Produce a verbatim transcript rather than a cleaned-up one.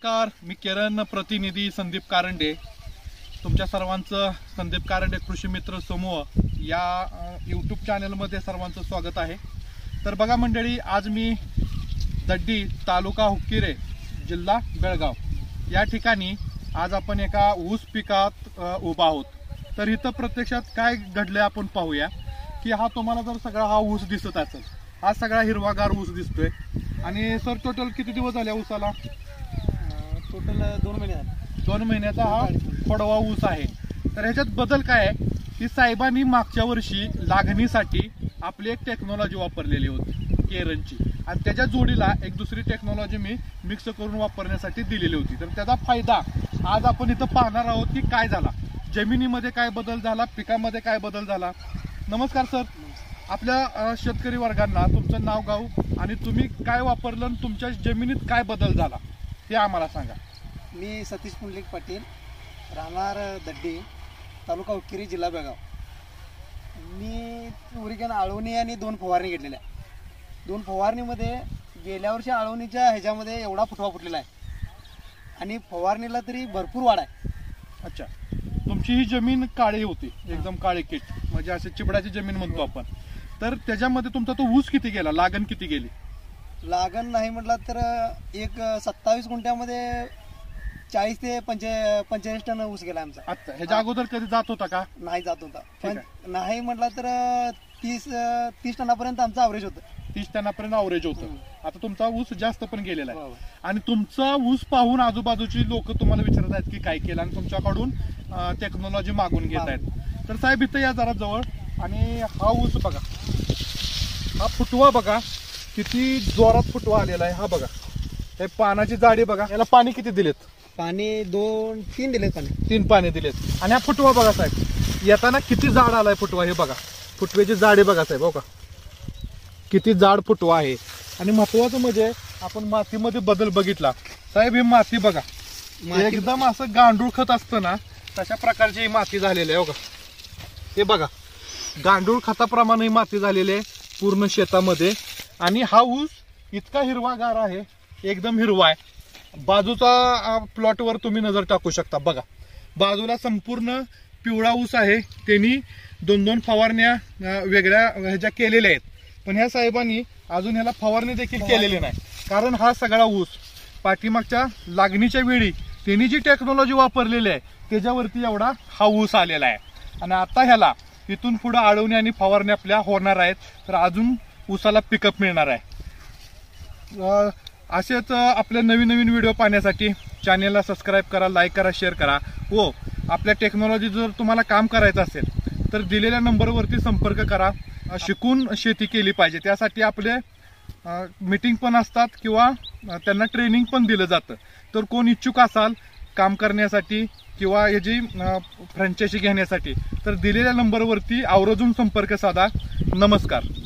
नमस्कार, मी किरण प्रतिनिधी संदीप कारंडे. तुमच्या सर्वांचं संदीप कारंडे कृषी मित्र समूह या यूट्यूब चॅनलमध्ये सर्वांचं स्वागत आहे. तर बघा मंडळी, आज मी दड्डी तालुका हुक्केरी जिल्हा बेळगाव या ठिकाणी आज आपण एका ऊस पिकात उभा आहोत. तर इथं प्रत्यक्षात काय घडले आपण पाहूया की हा तुम्हाला जर सगळा हा ऊस दिसत असेल, हा सगळा हिरवागार ऊस दिसतोय. आणि सर टोटल किती दिवस झाले ऊसाला? टोटल दोन महिने झाले. दोन महिन्याचा हा खोडवा ऊस आहे. तर ह्याच्यात बदल काय आहे की साहेबांनी मागच्या वर्षी लागणीसाठी आपली एक टेक्नॉलॉजी वापरलेली होती केरनची, आणि त्याच्या जोडीला एक दुसरी टेक्नॉलॉजी मी मिक्स करून वापरण्यासाठी दिलेली होती. तर त्याचा फायदा आज आपण इथं पाहणार आहोत की काय झाला, जमिनीमध्ये काय बदल झाला, पिकामध्ये काय बदल झाला. नमस्कार सर, आपल्या शेतकरी वर्गांना तुमचं नाव गाव आणि तुम्ही काय वापरलं आणि तुमच्या जमिनीत काय बदल झाला ते आम्हाला सांगा. मी सतीश पुंडलिक पाटील, राहणार दड्डी, तालुका हुक्केरी, जिल्हा बेळगाव. मी उरिकन आळवणी आणि दोन फवारणी घेतलेल्या. दोन फवारणीमध्ये गेल्या वर्षी आळवणीच्या ह्याच्यामध्ये एवढा फुटवा फुटलेला आहे आणि फवारणीला तरी भरपूर वाढ आहे. अच्छा, तुमची ही जमीन काळी होती, एकदम काळी किट, म्हणजे असे चिबडाची जमीन म्हणतो आपण. तर त्याच्यामध्ये तुमचा तो ऊस किती गेला, लागण किती गेली? लागण नाही म्हटलं तर एक सत्तावीस गुंठ्यामध्ये चाळीस ते पंचे पंचेचाळीस टन ऊस गेला आमचा. अच्छा, ह्याच्या अगोदर कधी जात होता का? नाही जात होता, पण नाही म्हटलं तर तीस तीस टनापर्यंत आमचं अवरेज होतं. तीस टनापर्यंत अवरेज होतं. आता तुमचा ऊस जास्त पण गेलेला आहे आणि तुमचा ऊस पाहून आजूबाजूची लोक तुम्हाला विचारत आहेत की काय केलं आणि तुमच्याकडून टेक्नॉलॉजी मागून घेत आहेत. तर साहेब इथं या जरा जवळ, आणि हा ऊस बघा, हा फुटवा बघा किती जोरात फुटवा आलेला आहे. हा बघा, हे पानाची जाडी बघा, याला पाणी किती दिलेत? पाणी दोन तीन दिलेत, पाणी तीन पाणी दिलेत. आणि हा फुटवा बघा साहेब, येताना किती जाड आलाय फुटवा, हे बघा फुटव्याची जाडी बघा साहेब, हो का किती जाड फुटवा आहे. आणि महत्वाचं म्हणजे आपण मातीमध्ये बदल बघितला साहेब. ही माती बघा, एकदम असं गांडूळ खत असतं ना तशा प्रकारची ही माती झालेली आहे. हो का, हे बघा गांडूळ खताप्रमाणे ही माती झालेली आहे पूर्ण शेतामध्ये. आणि हा ऊस इतका हिरवागार आहे, एकदम हिरवा आहे. बाजूचा प्लॉटवर तुम्ही नजर टाकू शकता, बघा बाजूला संपूर्ण पिवळा ऊस आहे. त्यांनी दोन दोन फवारण्या वेगळ्या ह्याच्या केलेल्या आहेत, पण ह्या साहेबांनी अजून ह्याला फवारणी देखील केलेली नाही. कारण हा सगळा ऊस पाठीमागच्या लागणीच्या वेळी त्यांनी जी टेक्नॉलॉजी वापरलेली आहे त्याच्यावरती एवढा हा ऊस आलेला आहे. आणि आता ह्याला इथून पुढे आळवणी आणि फवारणी आपल्या होणार आहेत, तर अजून ऊसाला पिकअप मिळणार आहे. असेच आपले नवीन नवीन व्हिडिओ पाहण्यासाठी चॅनेलला सबस्क्राईब करा, लाईक करा, शेअर करा. व आपल्या टेक्नॉलॉजी जर तुम्हाला काम करायचं असेल तर दिलेल्या नंबरवरती संपर्क करा. शिकून शेती केली पाहिजे, त्यासाठी आपले मीटिंग पण असतात किंवा त्यांना ट्रेनिंग पण दिलं जातं. तर कोण इच्छुक असाल काम करण्यासाठी किंवा याची फ्रँचायझी घेण्यासाठी तर दिलेल्या नंबरवरती आवर्जून संपर्क साधा. नमस्कार.